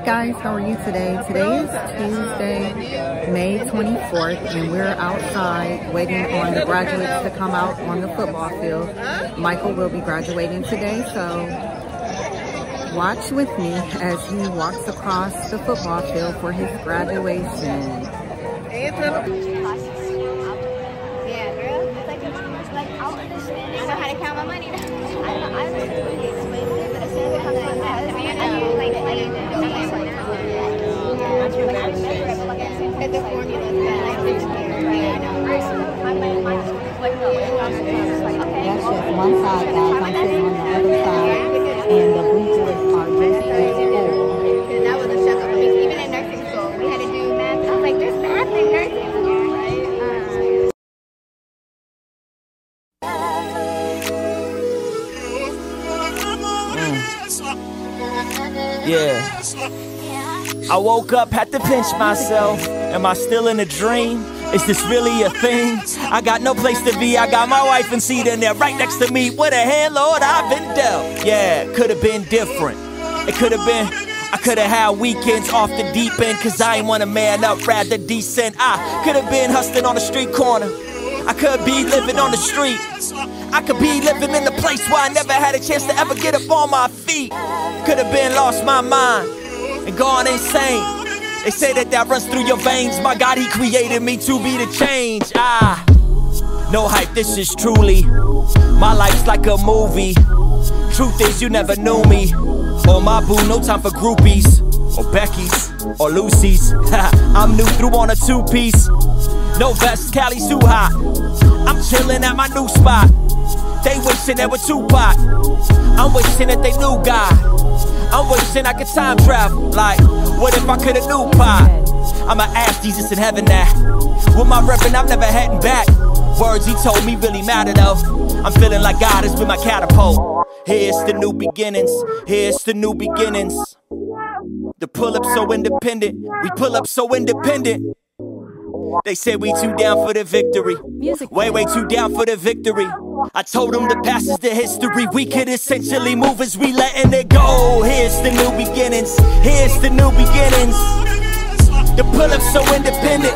guys, how are you today? Today is Tuesday, May 24th, and we're outside waiting on the graduates to come out on the football field. Michael will be graduating today, so watch with me as he walks across the football field for his graduation. I know how to count my money. I understand it, but as soon as it comes like that, the formula is bad. That's just one side, guys. I'm sitting on the other side, and the bleachers are just as full. That was a shock for me. Even in nursing school, we had to do math. I was like, there's math in nursing school, Yeah. I woke up, had to pinch myself. Am I still in a dream? Is this really a thing? I got no place to be. I got my wife and seat in there right next to me. What a hand, Lord, I've been dealt. Yeah, could have been different. It could have been. I could have had weekends off the deep end, cause I ain't want a man up, rather decent. I could have been hustling on the street corner. I could be living on the street. I could be living in a place where I never had a chance to ever get up on my feet. Could have been lost my mind and gone insane. They say that runs through your veins. My God, he created me to be the change. No hype, this is truly my life's like a movie. Truth is, you never knew me or my boo. No time for groupies or Becky's or Lucy's. I'm new through on a two-piece. No vest, Cali's too hot. I'm chilling at my new spot. They wishing there were Tupac. I'm wishing that they knew God. I'm wishing I could time travel. Like, what if I could've knew Pop? I'ma ask Jesus in heaven that. With my reverend, I'm never heading back. Words he told me really matter though. I'm feeling like God has been my catapult. Here's the new beginnings. Here's the new beginnings. The pull up so independent. We pull up so independent. They said we too down for the victory. Way too down for the victory. I told them the past is the history. We could essentially move as we letting it go. Here's the new beginnings. Here's the new beginnings. The pull up so independent.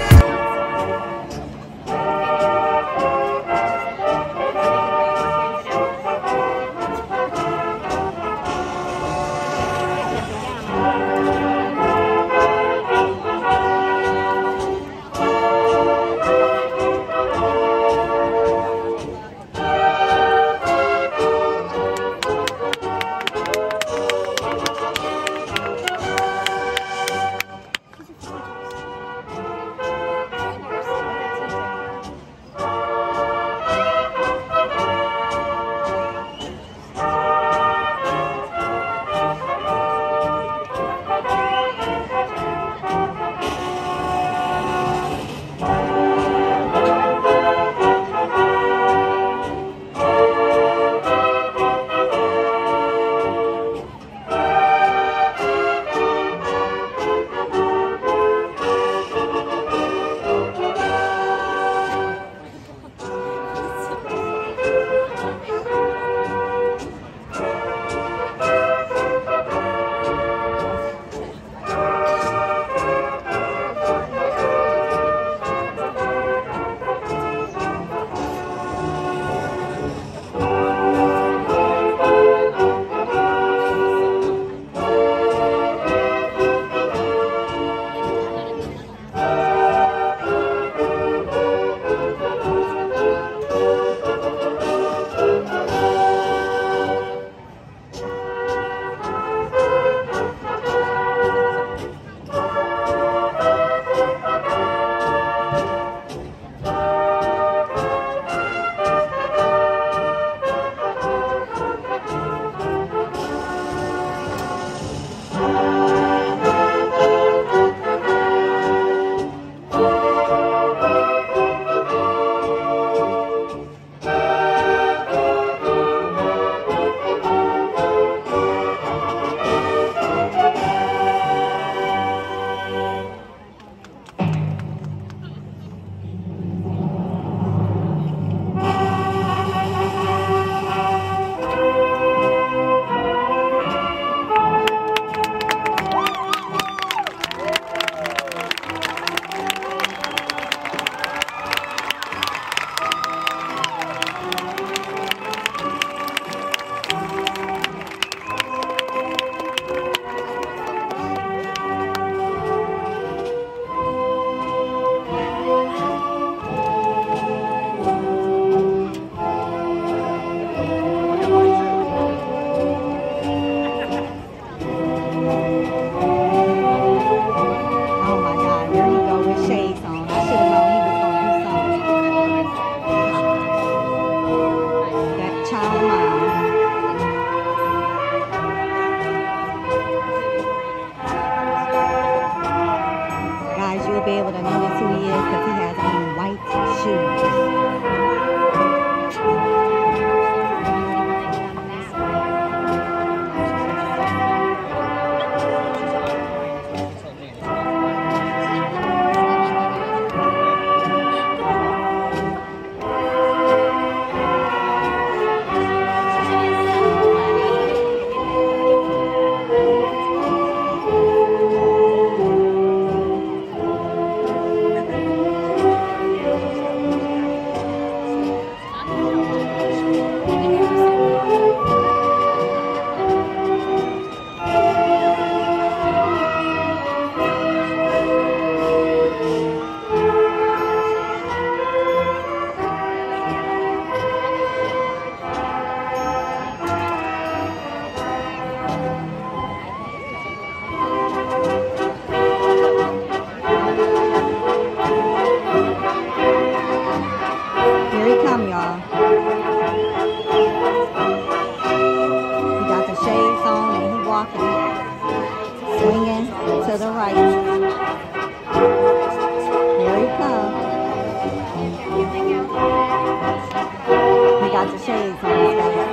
shades on his face.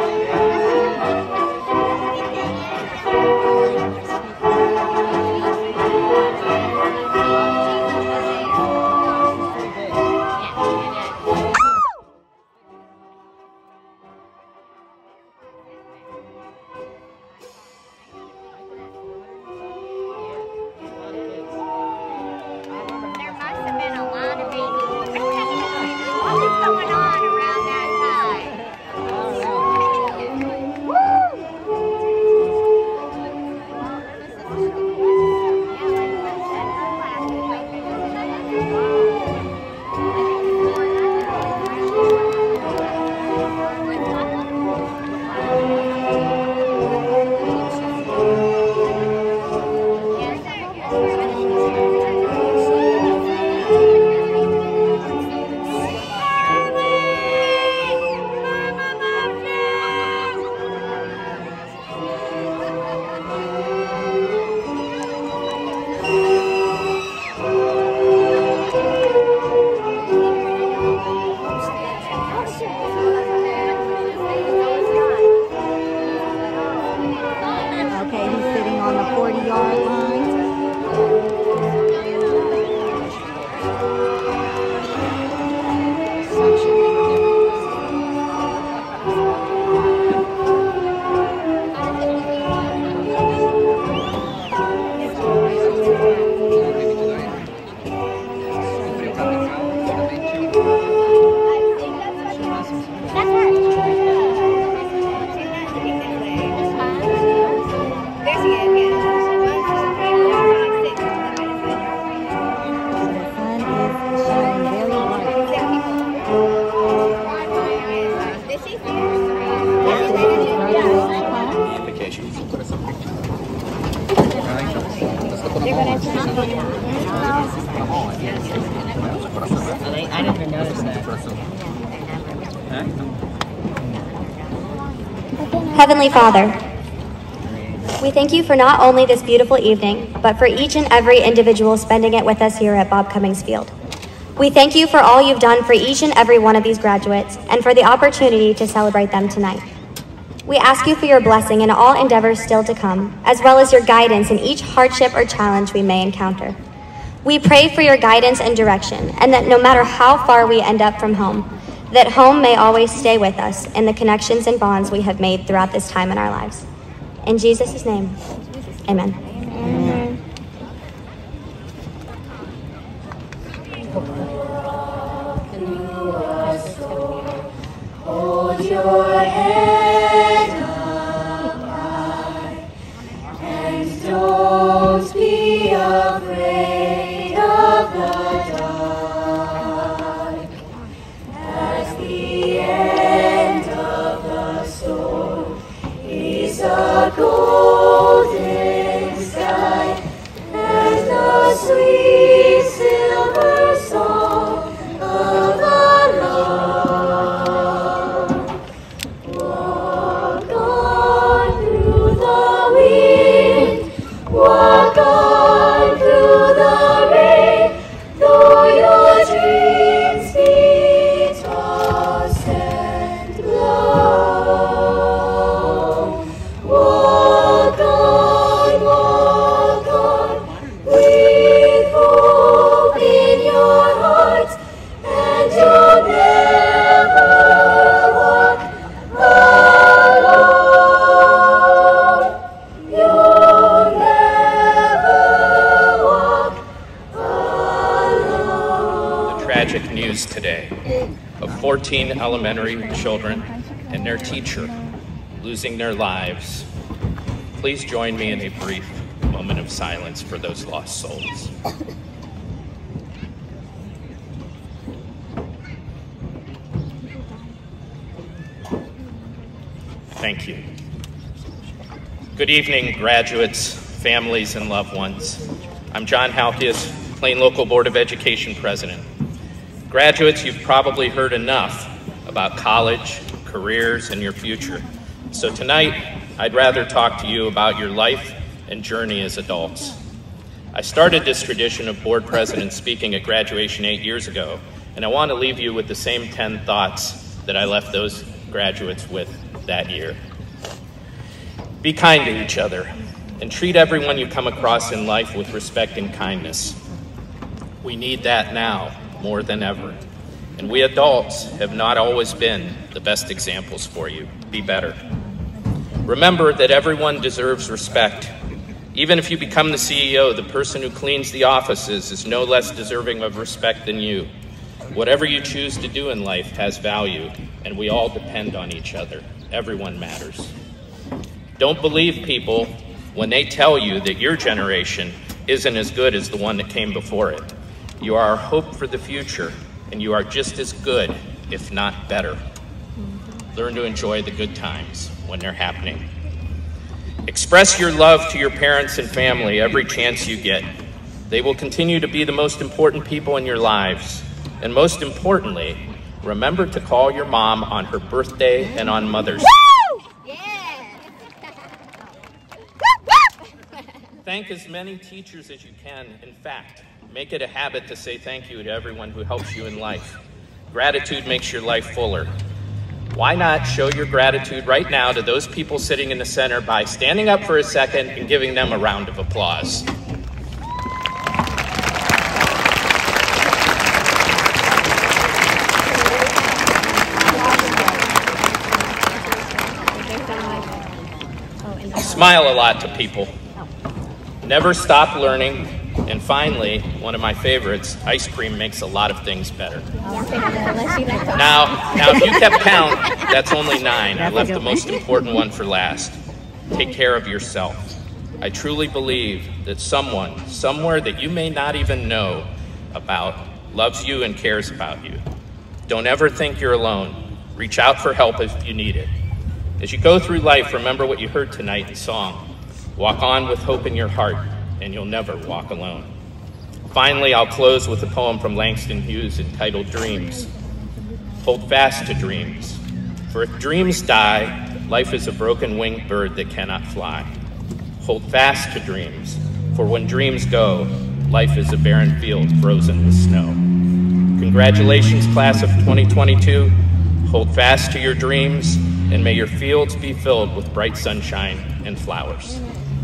There must have been a lot of babies. What is going on around that time? Okay, he's sitting on the 40-yard line. I didn't even notice that. Heavenly Father, we thank you for not only this beautiful evening, but for each and every individual spending it with us here at Bob Cummings Field. We thank you for all you've done for each and every one of these graduates and for the opportunity to celebrate them tonight. We ask you for your blessing in all endeavors still to come, as well as your guidance in each hardship or challenge we may encounter. We pray for your guidance and direction, and that no matter how far we end up from home, that home may always stay with us in the connections and bonds we have made throughout this time in our lives. In Jesus' name, amen. Amen. Hold your head up high, and don't be afraid of the dark. At the end of the storm is a golden sky, and the sweet silver song of the Lord. Walk on through the wind, walk on through the rain, though your dreams be tossed and blown. Walk on, with hope in your heart, and you'll never walk alone. You'll never walk alone. The tragic news today of 14 elementary children and their teacher losing their lives. Please join me in a brief moment of silence for those lost souls. Thank you. Good evening, graduates, families, and loved ones. I'm John Halkias, Plain Local Board of Education President. Graduates, you've probably heard enough about college, careers, and your future. So tonight, I'd rather talk to you about your life and journey as adults. I started this tradition of board presidents speaking at graduation 8 years ago, and I want to leave you with the same 10 thoughts that I left those graduates with that year. Be kind to each other and treat everyone you come across in life with respect and kindness. We need that now more than ever. And we adults have not always been the best examples for you. Be better. Remember that everyone deserves respect. Even if you become the CEO, the person who cleans the offices is no less deserving of respect than you. Whatever you choose to do in life has value, and we all depend on each other. Everyone matters. Don't believe people when they tell you that your generation isn't as good as the one that came before it. You are our hope for the future, and you are just as good, if not better. Learn to enjoy the good times when they're happening. Express your love to your parents and family every chance you get. They will continue to be the most important people in your lives. And most importantly, remember to call your mom on her birthday and on Mother's Day. Thank as many teachers as you can. In fact, make it a habit to say thank you to everyone who helps you in life. Gratitude makes your life fuller. Why not show your gratitude right now to those people sitting in the center by standing up for a second and giving them a round of applause? Smile a lot to people. Never stop learning. And finally, one of my favorites, ice cream makes a lot of things better. Now, if you kept count, that's only 9. I left the most important one for last. Take care of yourself. I truly believe that someone, somewhere that you may not even know about, loves you and cares about you. Don't ever think you're alone. Reach out for help if you need it. As you go through life, remember what you heard tonight in song. Walk on with hope in your heart, and you'll never walk alone. Finally, I'll close with a poem from Langston Hughes entitled Dreams. Hold fast to dreams, for if dreams die, life is a broken-winged bird that cannot fly. Hold fast to dreams, for when dreams go, life is a barren field frozen with snow. Congratulations, class of 2022. Hold fast to your dreams, and may your fields be filled with bright sunshine and flowers.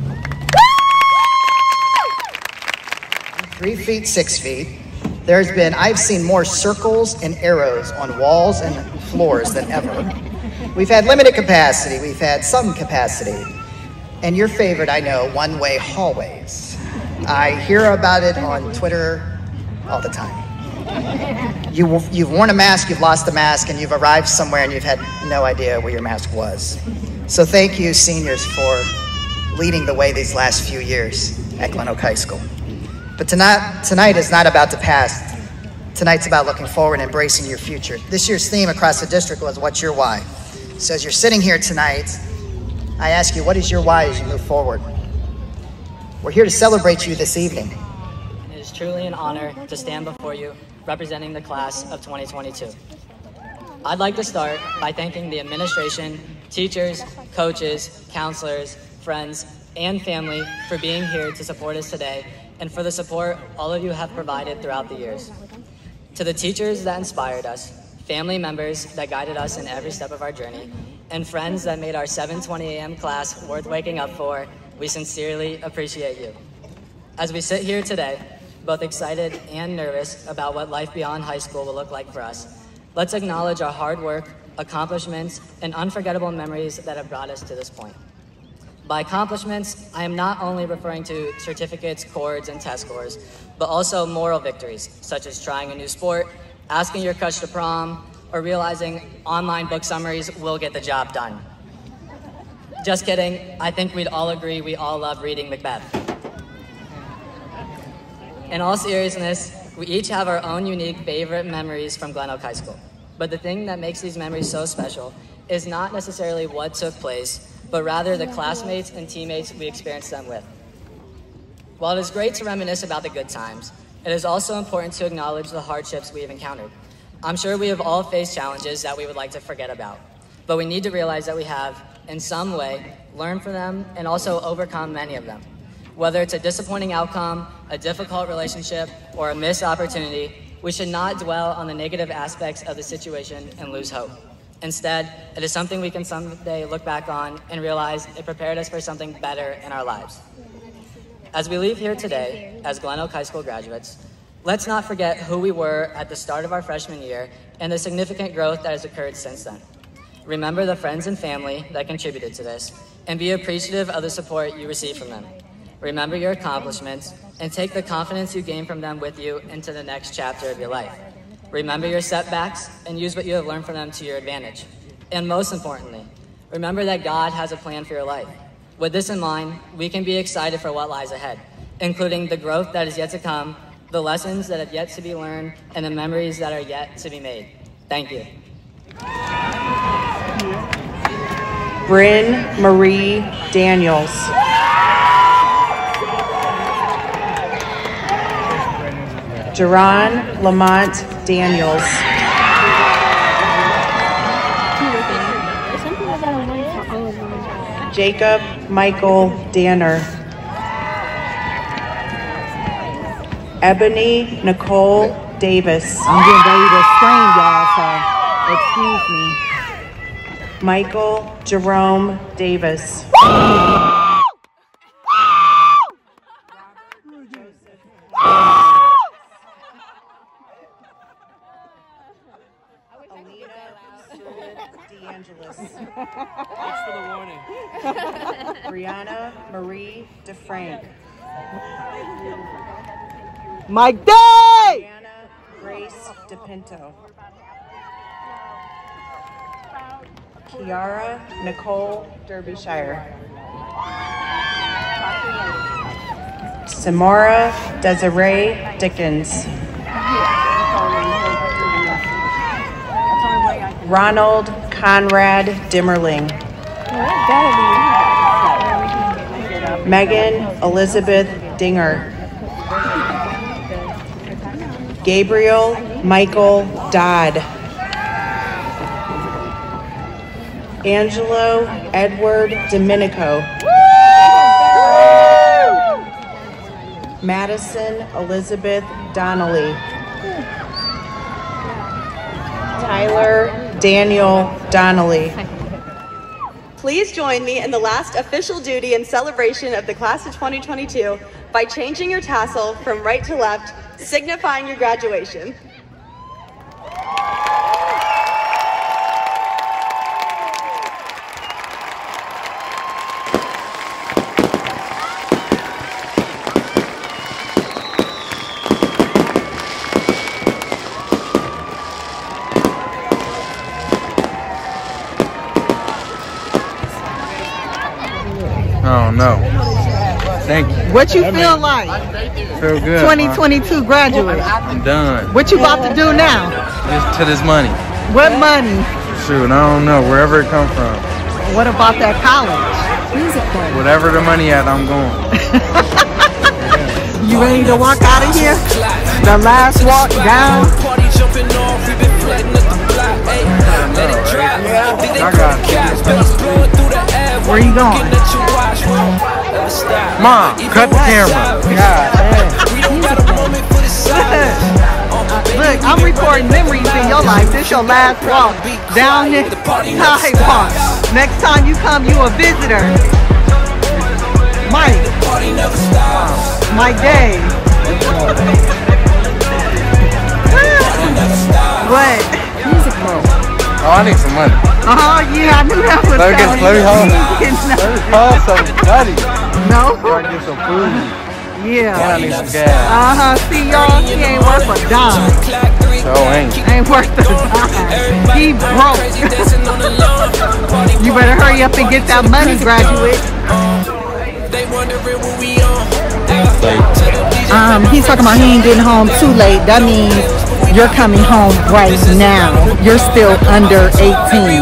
3 feet, 6 feet. I've seen more circles and arrows on walls and floors than ever. We've had limited capacity, we've had some capacity. And your favorite, I know, one-way hallways. I hear about it on Twitter all the time. You've worn a mask, you've lost the mask, and you've arrived somewhere and you've had no idea where your mask was. So thank you, seniors, for leading the way these last few years at Glen Oak High School. But tonight is not about the past. Tonight's about looking forward and embracing your future. This year's theme across the district was, what's your why? So as you're sitting here tonight, I ask you, what is your why as you move forward? We're here to celebrate you this evening. It is truly an honor to stand before you, representing the class of 2022. I'd like to start by thanking the administration, teachers, coaches, counselors, friends, and family for being here to support us today, and for the support all of you have provided throughout the years. To the teachers that inspired us, family members that guided us in every step of our journey, and friends that made our 7:20 a.m. class worth waking up for, we sincerely appreciate you. As we sit here today, both excited and nervous about what life beyond high school will look like for us, let's acknowledge our hard work, accomplishments, and unforgettable memories that have brought us to this point. By accomplishments, I am not only referring to certificates, cords, and test scores, but also moral victories, such as trying a new sport, asking your crush to prom, or realizing online book summaries will get the job done. Just kidding, I think we'd all agree we all love reading Macbeth. In all seriousness, we each have our own unique favorite memories from Glen Oak High School. But the thing that makes these memories so special is not necessarily what took place, but rather the classmates and teammates we experienced them with. While it is great to reminisce about the good times, it is also important to acknowledge the hardships we have encountered. I'm sure we have all faced challenges that we would like to forget about, but we need to realize that we have, in some way, learned from them and also overcome many of them. Whether it's a disappointing outcome, a difficult relationship, or a missed opportunity, we should not dwell on the negative aspects of the situation and lose hope. Instead, it is something we can someday look back on and realize it prepared us for something better in our lives. As we leave here today as Glen Oak High School graduates, let's not forget who we were at the start of our freshman year and the significant growth that has occurred since then. Remember the friends and family that contributed to this, and be appreciative of the support you received from them. Remember your accomplishments, and take the confidence you gained from them with you into the next chapter of your life. Remember your setbacks, and use what you have learned from them to your advantage. And most importantly, remember that God has a plan for your life. With this in mind, we can be excited for what lies ahead, including the growth that is yet to come, the lessons that have yet to be learned, and the memories that are yet to be made. Thank you. Bryn Marie Daniels. Jerron Lamont Daniels. Jacob Michael Danner. Ebony Nicole Davis. I'm getting ready to scream, y'all, so excuse me. Michael Jerome Davis. Thanks for the warning. Brianna Marie DeFrank. Mike Day! Brianna Grace DePinto. Kiara Nicole Derbyshire. Samara Desiree Dickens. Ronald Conrad Dimmerling. Megan Elizabeth Dinger. Gabriel Michael Dodd. Angelo Edward Domenico. Madison Elizabeth Donnelly. Tyler Daniel Donnelly. Please join me in the last official duty and celebration of the class of 2022 by changing your tassel from right to left, signifying your graduation. Oh no. Thank you. What you feel like? Feel good. 2022 graduate. I'm done. What you about to do now? Just to this money. What money? Shoot, I don't know. Wherever it come from. What about that college? Whatever the money at, I'm going. You ready to walk out of here? The last walk down? I got it. Where you going? Mom, cut the camera. Look, I'm recording memories in your life. This your last walk down this sidewalk. Next time you come, you a visitor. Mike. Mike Day. What? Oh, I need some money. Yeah, I knew that was Let me hold some money. No? So I can get some food. Yeah. And I need some gas. See y'all, he ain't worth a dime. So ain't. Ain't worth a dime. He broke. You better hurry up and get that money, graduate. He's talking about he ain't getting home too late. That means you're coming home right now. You're still under 18.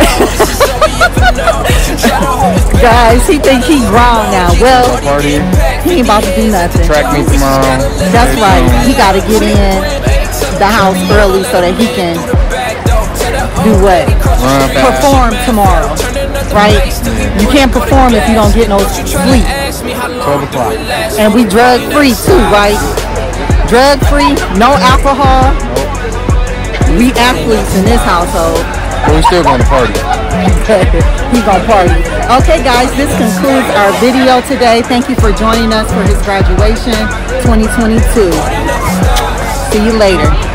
Guys, he think he grown now. Well, he ain't about to do nothing. Track me tomorrow. That's right. He got to get in the house early so that he can do what? Perform tomorrow. Right? You can't perform if you don't get no sleep. 12 o'clock. And we drug free too, right? Drug free, no alcohol. We athletes in this household. But we still going to party. He's gonna party. Okay, guys, this concludes our video today. Thank you for joining us for his graduation 2022. See you later.